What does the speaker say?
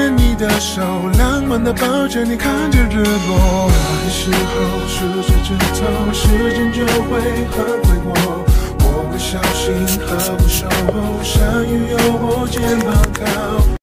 牵你的手，浪漫的抱着你，看着日落。的时候数着指头，时间就会很快过。我会小心呵护守候，山雨有我肩膀靠。